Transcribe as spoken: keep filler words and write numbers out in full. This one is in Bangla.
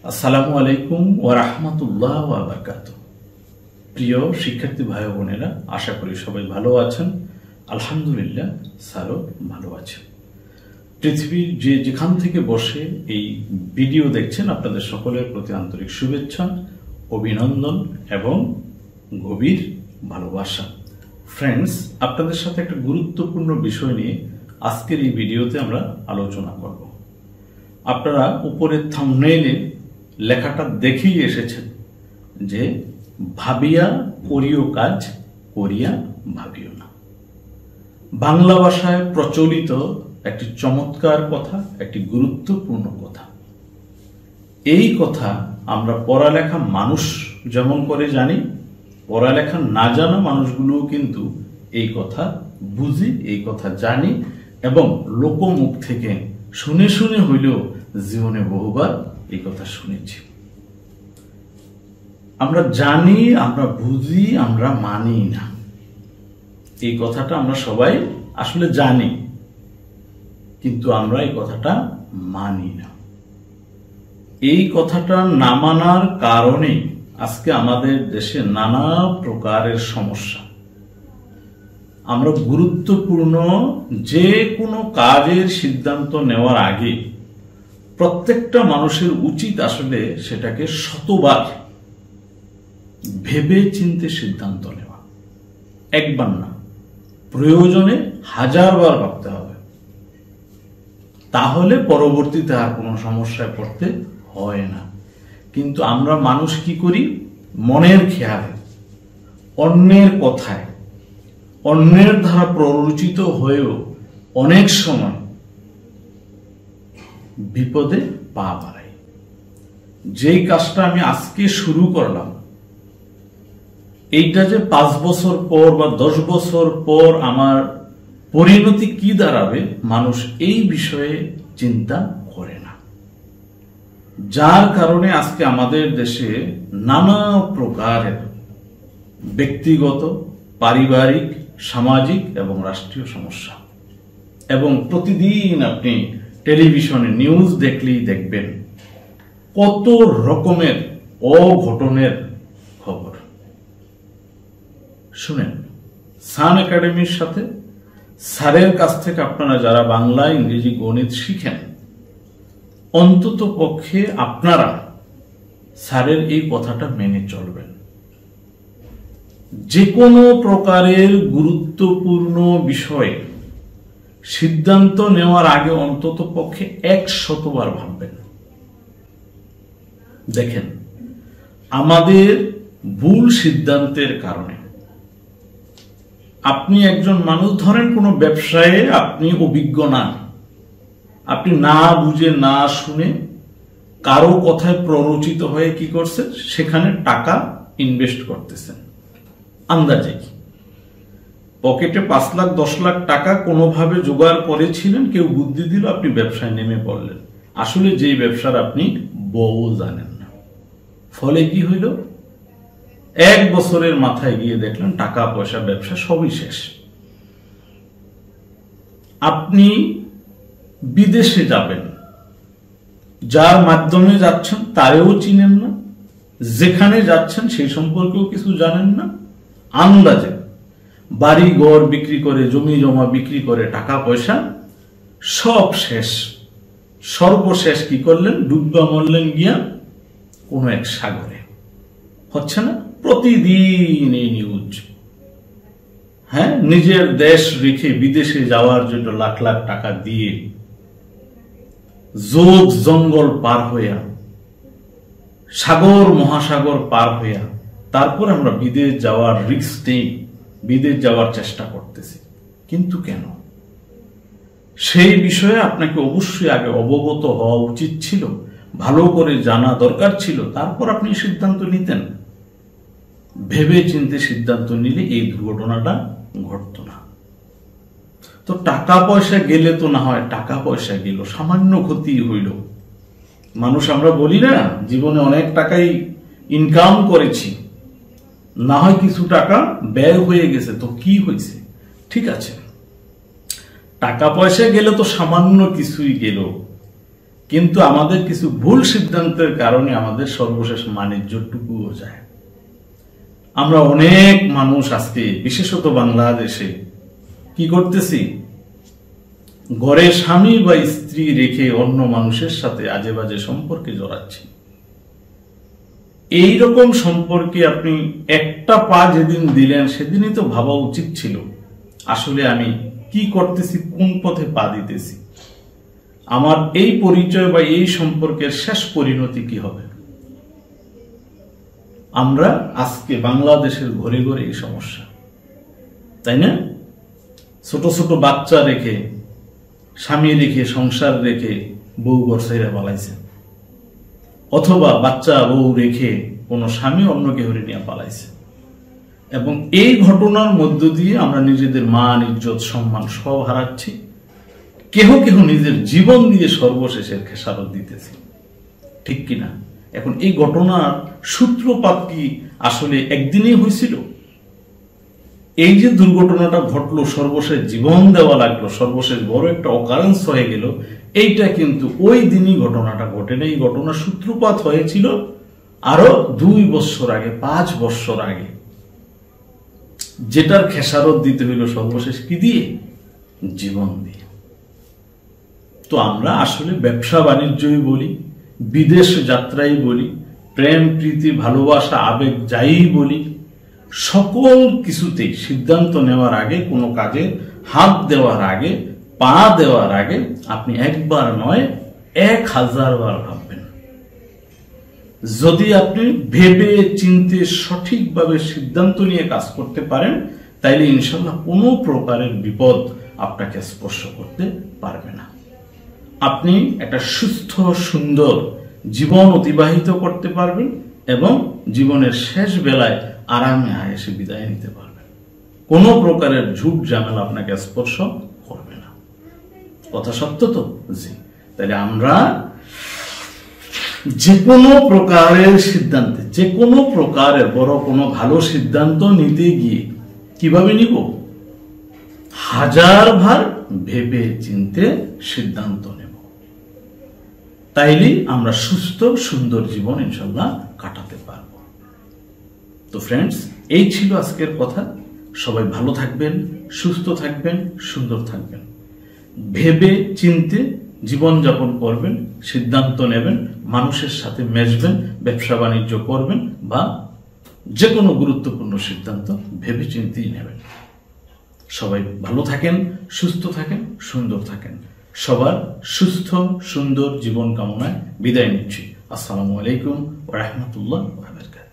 আসসালামু আলাইকুম ওয়া রাহমাতুল্লাহ ওয়া বারাকাতুহু। প্রিয় শিক্ষার্থী ভাই বোনেরা, আশা করি সবাই ভালো আছেন। আলহামদুলিল্লাহ স্যারও ভালো আছেন। পৃথিবীর যে যেখান থেকে বসে এই ভিডিও দেখছেন, আপনাদের সকলের প্রতি আন্তরিক শুভেচ্ছা, অভিনন্দন এবং গভীর ভালোবাসা। ফ্রেন্ডস, আপনাদের সাথে একটা গুরুত্বপূর্ণ বিষয় নিয়ে আজকের এই ভিডিওতে আমরা আলোচনা করব। আপনারা উপরের থাম্বনেইলে লেখাটা দেখেই এসেছেন যে ভাবিয়া করিও কাজ, করিয়া ভাবিও না। বাংলা ভাষায় প্রচলিত একটি চমৎকার কথা, একটি গুরুত্বপূর্ণ কথা। এই কথা আমরা পড়ালেখা মানুষ যেমন করে জানি, পড়ালেখা না জানা মানুষগুলোও কিন্তু এই কথা বুঝি, এই কথা জানি এবং লোকমুখ থেকে শুনে শুনে হইলেও জীবনে বহুবার এই কথা শুনেছি। আমরা জানি, আমরা বুঝি, আমরা মানি না। এই কথাটা আমরা সবাই আসলে জানি, কিন্তু আমরা এই কথাটা মানি না। এই কথাটা না মানার কারণে আজকে আমাদের দেশে নানা প্রকারের সমস্যা। আমরা গুরুত্বপূর্ণ যে কোনো কাজের সিদ্ধান্ত নেওয়ার আগে প্রত্যেকটা মানুষের উচিত আসলে সেটাকে শতবার ভেবে চিন্তে সিদ্ধান্ত নেওয়া। একবার না, প্রয়োজনে হাজারবার ভাবতে হবে, তাহলে পরবর্তীতে আর কোনো সমস্যায় পড়তে হয় না। কিন্তু আমরা মানুষ কি করি? মনের খেয়ালে, অন্যের কথায়, অন্যের দ্বারা প্ররোচিত হয়েও অনেক সময় বিপদে পা বাড়াই। যেই কাজটা আমি আজকে শুরু করলাম, এইটা যে পাঁচ বছর পর বা দশ বছর পর আমার পরিণতি কি দাঁড়াবে, মানুষ এই বিষয়ে চিন্তা করে না। যার কারণে আজকে আমাদের দেশে নানা প্রকারের ব্যক্তিগত, পারিবারিক, সামাজিক এবং রাষ্ট্রীয় সমস্যা। এবং প্রতিদিন আপনি টেলিভিশনে নিউজ দেখলেই দেখবেন কত রকমের অঘটনের খবর। শুনেন, সান একাডেমির সাথে স্যারের কাছ থেকে আপনারা যারা বাংলা, ইংরেজি, গণিত শিখেন, অন্তত পক্ষে আপনারা স্যারের এই কথাটা মেনে চলবেন। যে কোনো প্রকারের গুরুত্বপূর্ণ বিষয়ে সিদ্ধান্ত নেওয়ার আগে অন্তত পক্ষে এক শতবার ভাববেন। দেখেন, আমাদের ভুল সিদ্ধান্তের কারণে আপনি একজন মানুষ, ধরেন কোনো ব্যবসায়ে আপনি অভিজ্ঞ না, আপনি না বুঝে না শুনে কারো কথায় প্ররোচিত হয়ে কি করছেন, সেখানে টাকা ইনভেস্ট করতেছেন। আন্দাজে পকেটে পাঁচ লাখ দশ লাখ টাকা কোনোভাবে জোগাড় করেছিলেন, কেউ বুদ্ধি দিল, আপনি ব্যবসায় নেমে পড়লেন। আসলে যেই ব্যবসার আপনি বউ জানেন না। ফলে কি হইল? এক বছরের মাথায় গিয়ে দেখলেন টাকা পয়সা, ব্যবসা সবই শেষ। আপনি বিদেশে যাবেন, যার মাধ্যমে যাচ্ছেন তারেও চিনেন না, যেখানে যাচ্ছেন সেই সম্পর্কেও কিছু জানেন না। আন্দাজে বাড়ি ঘর বিক্রি করে, জমি জমা বিক্রি করে, টাকা পয়সা সব শেষ। সর্বশেষ কি করলেন? ডুববা মরলেন গিয়া কোন এক সাগরে। হচ্ছে না? প্রতিদিন এই নিউজ। হ্যাঁ, নিজের দেশ রেখে বিদেশে যাওয়ার জন্য লাখ লাখ টাকা দিয়ে, যোগ জঙ্গল পার হইয়া, সাগর মহাসাগর পার হইয়া, তারপর আমরা বিদেশ যাওয়ার রিস্ক নেই, বিদেশ যাওয়ার চেষ্টা করতেছি। কিন্তু কেন? সেই বিষয়ে আপনাকে অবশ্যই আগে অবগত হওয়া উচিত ছিল, ভালো করে জানা দরকার ছিল, তারপর আপনি সিদ্ধান্ত নিতেন। ভেবে চিন্তে সিদ্ধান্ত নিলে এই দুর্ঘটনাটা ঘটত না। তো টাকা পয়সা গেলে তো না হয় টাকা পয়সা গেল, সামান্য ক্ষতি হইল। মানুষ আমরা বলি না, জীবনে অনেক টাকাই ইনকাম করেছি, না হয় কিছু টাকা ব্যয় হয়ে গেছে, তো কি হয়েছে? ঠিক আছে, টাকা পয়সা গেলে তো সামান্য কিছুই গেল, কিন্তু আমাদের কিছু ভুল সিদ্ধান্তের কারণে আমাদের সর্বশেষ বাণিজ্যটুকুও যায়। আমরা অনেক মানুষ আজকে বিশেষত বাংলাদেশে কি করতেছি, ঘরে স্বামী বা স্ত্রী রেখে অন্য মানুষের সাথে আজে বাজে সম্পর্কে জড়াচ্ছি। এইরকম সম্পর্কে আপনি একটা পা যেদিন দিলেন সেদিনই তো ভাবা উচিত ছিল আসলে আমি কি করতেছি, কোন পথে পা দিতেছি, আমার এই পরিচয় বা এই সম্পর্কের শেষ পরিণতি কি হবে। আমরা আজকে বাংলাদেশের ঘরে ঘরে এই সমস্যা, তাই না? ছোট ছোট বাচ্চা রেখে, স্বামী রেখে, সংসার রেখে বউ ঘর ছেড়ে পালাইছে, অথবা বাচ্চা বউ রেখে কোনো স্বামী অন্য কেউ নিয়ে পালাইছে। এবং এই ঘটনার মধ্য দিয়ে আমরা নিজেদের মান, ইজ্জত, সম্মান সব হারাচ্ছি। কেহ কেহ নিজের জীবন দিয়ে সর্বশেষের খেসারত দিতেছি, ঠিক কিনা? এখন এই ঘটনার সূত্রপাত কি আসলে একদিনেই হয়েছিল? এই যে দুর্ঘটনাটা ঘটলো, সর্বশেষ জীবন দেওয়া লাগলো, সর্বশেষ বড় একটা অকারেন্স হয়ে গেল, এইটা কিন্তু ওই দিনই ঘটনাটা ঘটে না। এই ঘটনার সূত্রপাত হয়েছিল আরো দুই বছর আগে, পাঁচ বছর আগে, যেটার খেসারত দিতে হইল সর্বশেষ কি দিয়ে? জীবন দিয়ে। তো আমরা আসলে ব্যবসা বাণিজ্যই বলি, বিদেশ যাত্রাই বলি, প্রেম, প্রীতি, ভালোবাসা, আবেগ যাই বলি, সকল কিছুতেই সিদ্ধান্ত নেওয়ার আগে, কোনো কাজে হাত দেওয়ার আগে, পা দেওয়ার আগে আপনি একবার নয় এক হাজার বার ভাববেন। যদি আপনি ভেবে চিন্তে সঠিকভাবে সিদ্ধান্ত নিয়ে কাজ করতে পারেন, তাইলে ইনশাল্লাহ কোনো প্রকারের বিপদ আপনাকে স্পর্শ করতে পারবে না। আপনি একটা সুস্থ সুন্দর জীবন অতিবাহিত করতে পারবেন এবং জীবনের শেষ বেলায় আরামে আয়েসে বিদায় নিতে পারবেন। কোনো প্রকারের ঝুট ঝামেলা আপনাকে স্পর্শ করবে না। কথা সত্য তো? জি। তাহলে আমরা যে কোনো প্রকারের সিদ্ধান্তে, যে কোনো প্রকারের বড় কোনো ভালো সিদ্ধান্ত নিতে গিয়ে কিভাবে নিব? হাজার বার ভেবে চিনতে সিদ্ধান্ত নেব, তাইলে আমরা সুস্থ সুন্দর জীবন ইনশাল্লাহ কাটাতে পারব। তো ফ্রেন্ডস, এই ছিল আজকের কথা। সবাই ভালো থাকবেন, সুস্থ থাকবেন, সুন্দর থাকবেন। ভেবে চিনতে জীবন যাপন করবেন, সিদ্ধান্ত নেবেন, মানুষের সাথে মেশবেন, ব্যবসা বাণিজ্য করবেন, বা যে কোনো গুরুত্বপূর্ণ সিদ্ধান্ত ভেবে চিন্তেই নেবেন। সবাই ভালো থাকেন, সুস্থ থাকেন, সুন্দর থাকেন। সবার সুস্থ সুন্দর জীবন কামনায় বিদায় নিচ্ছি। আসসালামু আলাইকুম ওয়া রাহমাতুল্লাহি ওয়া বারাকাতুহু।